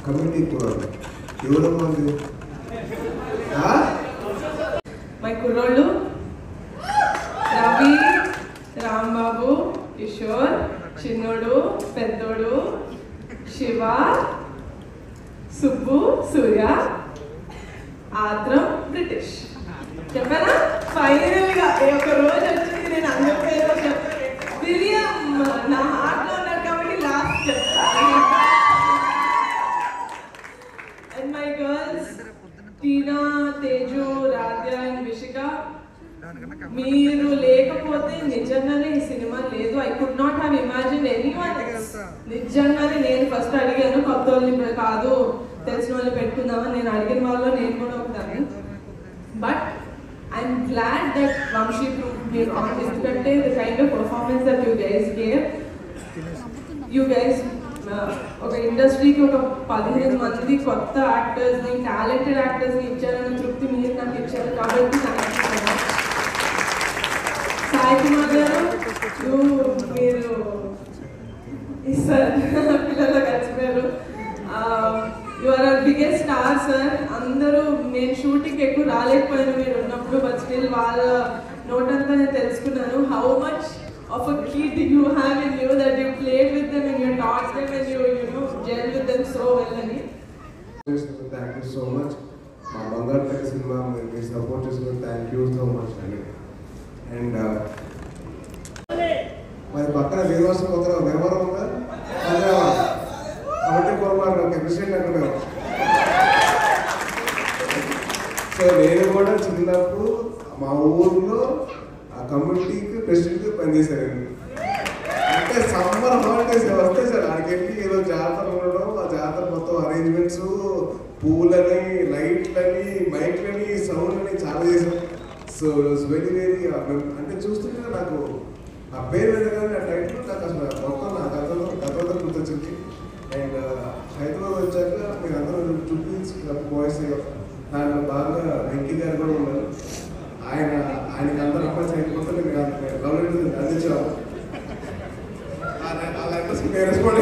Community కుర్రాళ్ళు ఎవరమ్మా ఉంది? మై కుర్రోళ్ళు రవి, రాంబాబు, కిషోర్, చిన్నోడు, పెద్దోడు, శివ, సుబ్బు, సూర్య, ఆత్రం, బ్రిటిష్. చెప్పానా? ఫైనల్ గా ఒక రోజు వచ్చింది. నేను అందరి పేరు విలియం నా హార్ట్ లో ఉన్నారు కాబట్టి లాస్ట్ చెప్తాను. And my girls Tina, Teju, Radhya and Vishika, మీరు లేకపోతే నిజంగానే ఈ సినిమా లేదు. I could not have imagine anyone. నిజంగానే నేను ఫస్ట్ అడిగాను కొత్త వాళ్ళని కాదు తెలిసిన వాళ్ళు పెట్టుకుందామని. నేను అడిగిన వాళ్ళలో నేను కూడా ఒకదాన్ని. But I'm glad that Vamsi proved me wrong. ఎందుకంటే the kind of performance that you guys gave, you guys ఒక ఇండస్ట్రీకి ఒక 15 మంది కొత్త యాక్టర్స్ని, టాలెంటెడ్ యాక్టర్స్ని ఇచ్చారన్న తృప్తి మీరు నాకు ఇచ్చారు. కాబట్టి సాయి కుమార్ గారు మీరు ఇస్తారు పిల్లలు కలిసిపోయారు. You are our biggest star sir. అందరూ నేను షూటింగ్ ఎక్కువ రాలేకపోయాను మీరు ఉన్నప్పుడు, బట్ స్టిల్ వాళ్ళ నోటంతా నేను తెలుసుకున్నాను. How much of a kid you have in you that you played with them and you taught them and you know gel with them so well. Ani thank you so much. మా బంగారు తల్లి cinema మీ support చేసుకుని thank you so much అండి. And మరి పక్కన శ్రీనివాసం కొత్తగా వ్యవహారం ఉందా? కాబట్టి కోరుమారు అప్రిషియేట్ అంటున్నాను. సో నేను కూడా చిన్నప్పుడు మా ఊర్లో ఆ కమ్యూనిటీకి ప్రెసిడెంట్గా పనిచేశానండి. అంటే సమ్మర్ హాలిడేస్ వస్తే సార్ అక్కడికి వెళ్ళి ఏదో జాతర ఉండడం, ఆ జాతర మొత్తం అరేంజ్మెంట్స్, పూలని, లైట్లని, మైక్లని, సౌండ్లని చాలా చేశాను. సో ఇట్స్ వెరీ వెరీ అంటే చూస్తుంటే నాకు ఆ పేరు వినగానే ఆ టైటిల్ నాకు అసలు మొత్తం నా కథతో గుర్తొచ్చింది. అండ్ హైదరాబాద్ వచ్చాక మీరు అందరూ చూపించి బాయ్స్ దాంట్లో బాగా వెంకీ గారు కూడా ఉన్నారు. ఆయనకి అందరూ అమ్మాయి సైడ్ మొత్తం లవ్ లెటర్స్ అందించాము. అలా నేను రెస్పాండ్